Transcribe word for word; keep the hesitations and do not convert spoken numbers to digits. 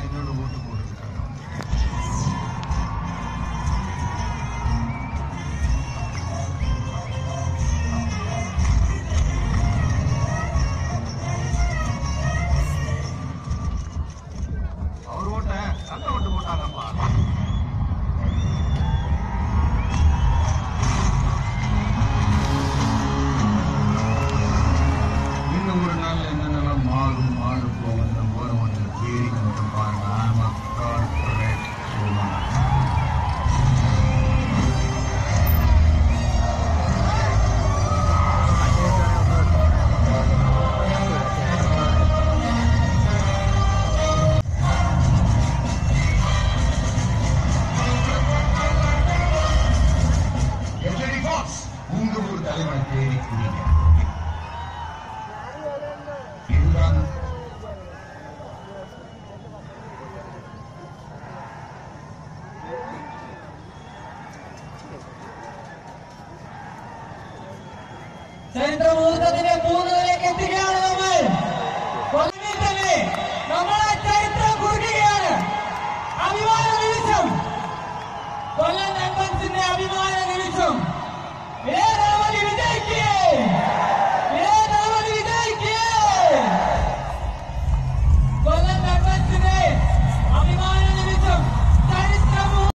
என்னோட ஓட்டு போடுறதுக்காக அவர் ஓட்ட அந்த ஓட்டு போட்டாங்கப்பா. இன்னும் ஒரு நாள் என்னென்னலாம் மாறும் மாறு போகும் வரும் தேடி மட்டும் பாருங்க. ஆமா கார்பரேட் சொல்லுவாங்க. உங்க ஊர் தலைவனை தேடி குடிங்க. இதுதான் Centro Murugadas